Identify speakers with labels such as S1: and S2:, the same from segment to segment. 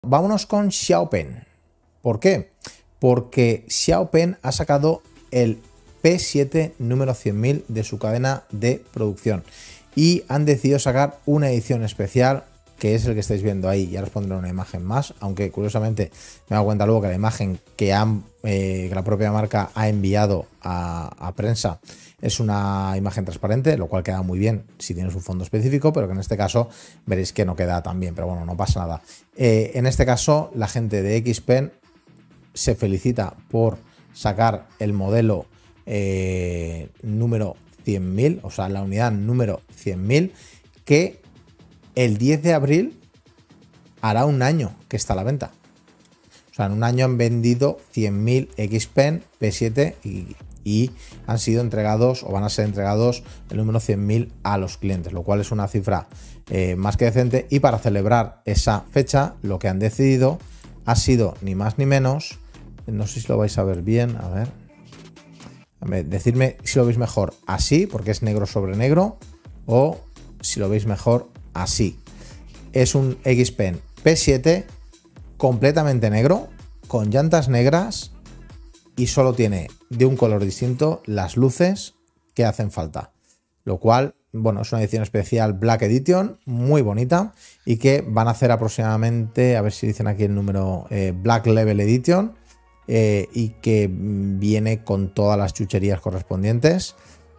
S1: Vámonos con Xiaopen. ¿Por qué? Porque Xiaopen ha sacado el P7 número 100.000 de su cadena de producción y han decidido sacar una edición especial, que es el que estáis viendo ahí. Ya os pondré una imagen más, aunque curiosamente me he dado cuenta luego que la imagen que la propia marca ha enviado a prensa es una imagen transparente, lo cual queda muy bien si tienes un fondo específico, pero que en este caso veréis que no queda tan bien, pero bueno, no pasa nada. En este caso, la gente de XPeng se felicita por sacar el modelo número 100.000, o sea, la unidad número 100.000, que el 10 de abril hará un año que está a la venta. O sea, en un año han vendido 100.000 XPeng P7 y han sido entregados o van a ser entregados el número 100.000 a los clientes, lo cual es una cifra más que decente. Y para celebrar esa fecha, lo que han decidido ha sido ni más ni menos, no sé si lo vais a ver bien, a ver, decidme si lo veis mejor así, porque es negro sobre negro, o si lo veis mejor así. Es un XPeng P7 completamente negro, con llantas negras, y solo tiene de un color distinto las luces que hacen falta. Lo cual, bueno, es una edición especial Black Edition, muy bonita, y que van a hacer aproximadamente, a ver si dicen aquí el número, Black Level Edition, y que viene con todas las chucherías correspondientes,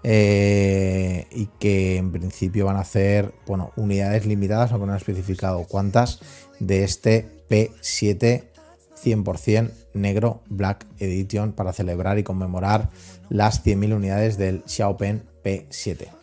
S1: y que en principio van a hacer, bueno, unidades limitadas, aunque no han especificado cuántas, de este P7 100% negro Black Edition para celebrar y conmemorar las 100.000 unidades del Xiaopen P7.